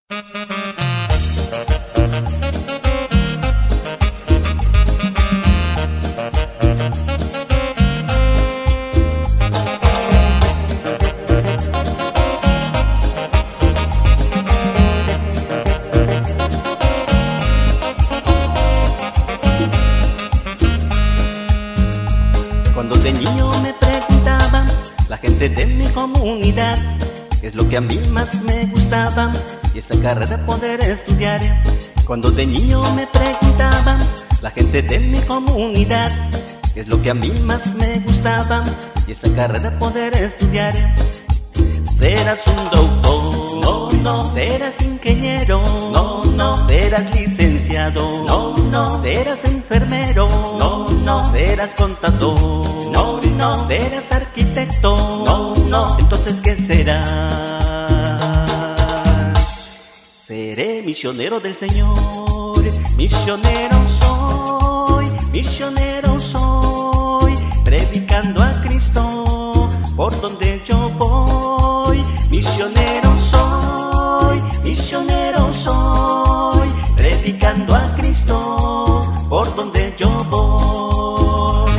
Cuando de niño me preguntaban la gente de mi comunidad qué es lo que a mí más me gustaba y esa carrera poder estudiar. Cuando de niño me preguntaban la gente de mi comunidad qué es lo que a mí más me gustaba y esa carrera poder estudiar. Serás un doctor, no, no. Serás ingeniero, no, no. Serás licenciado, no, no. Serás enfermero, no, no. Serás contador, no, no. Serás arquitecto, no, no. Entonces, ¿qué serás? Seré misionero del Señor, misionero soy, predicando a Cristo por donde yo voy. Misionero soy, predicando a Cristo por donde yo voy.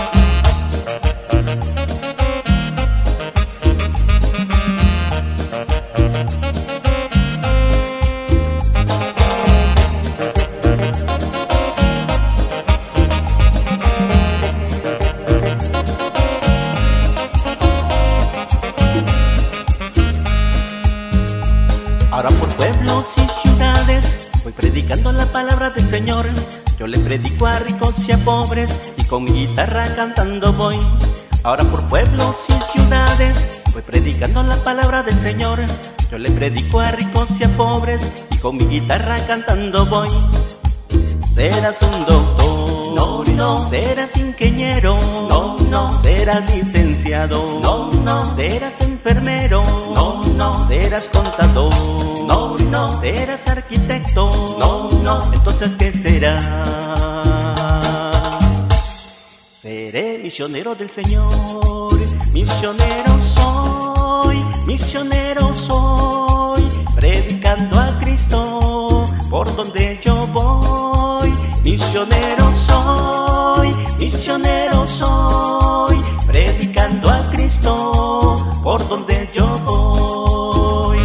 Ahora por pueblos y ciudades voy predicando la palabra del Señor. Yo le predico a ricos y a pobres y con mi guitarra cantando voy. Ahora por pueblos y ciudades voy predicando la palabra del Señor. Yo le predico a ricos y a pobres y con mi guitarra cantando voy. Serás un doctor, no, no. Serás ingeniero, no, no. Serás licenciado, no, no. Serás enfermero, no, no. Serás contador, no, no. Serás arquitecto, no, no. Entonces, ¿qué serás? Seré misionero del Señor, misionero soy, predicando a Cristo por donde yo voy. Misionero soy, predicando a Cristo por donde yo voy.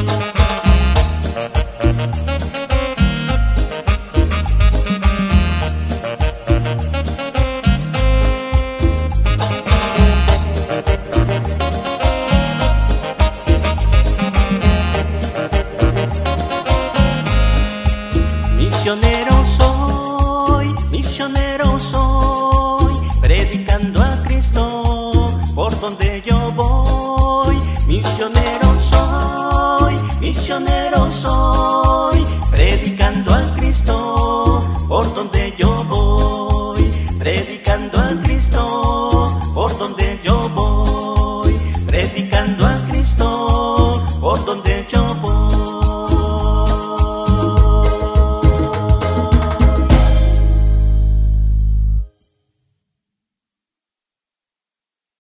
Misionero soy, predicando a Cristo por donde yo voy. Misionero soy, predicando a Cristo por donde yo voy. Predicando a Cristo por donde yo voy. Predicando a Cristo por donde yo voy.